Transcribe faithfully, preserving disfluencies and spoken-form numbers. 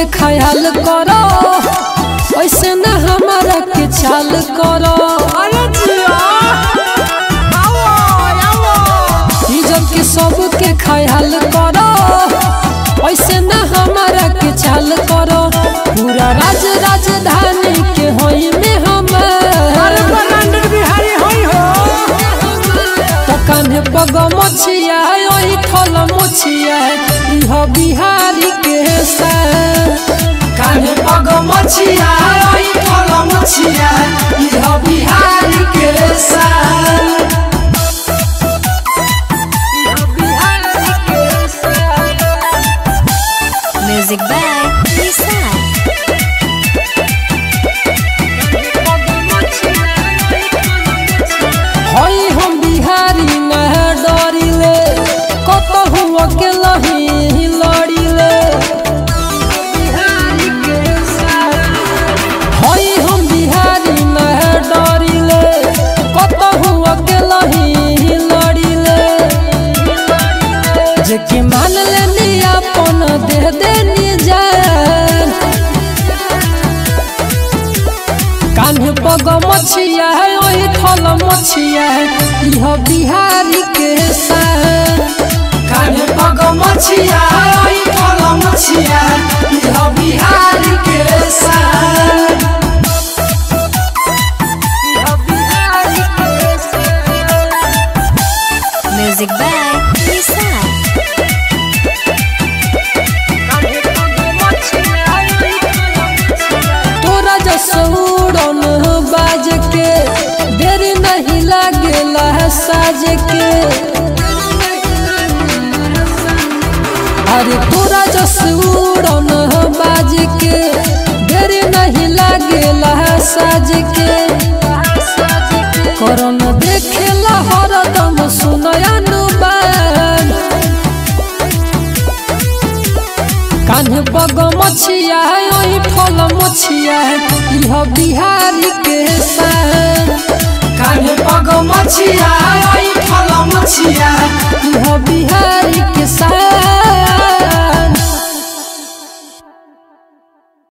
के ख्याल करो, ऐसे न हमारा के चाल करो। इज्जत के सब के ख्याल करो, ऐसे न हमारा के चाल करो। पूरा राज राजधानी के होई में हम कान्हे पग मछिया ओही थल मुछिया इह बिहारी के सान। कान्हे पग मछिया ओही थल मुछिया इह बिहारी के सान। Music by Lisa. हई हम बिहारी न डरिले, कतहु अकेला ही लड़िले। हई हम बिहारी न डरिले, कतहु अकेला ही लड़िले। जेके मान लेनी अपन दे देनी जान। कान्हे पग मछिया है ओही थल मछिया है इह बिहारी के सान। कान्हे पग मछिया ओही थल मुछिया इह बिहारी के सान। Music by Lisa. तोरा जसौड़न बाज के देरी नहीं लागेला है साज के। अरे तोरा जसौड़न बाज के देरी नहीं लागेला है साज के। करन देखेला हरदम सुनयनु बान। कान्हे पग मछिया है ओही थल मुछिया है इह बिहारी के सान। कान्हे पग मछिया ओही थल मुछिया इह बिहारी के सान।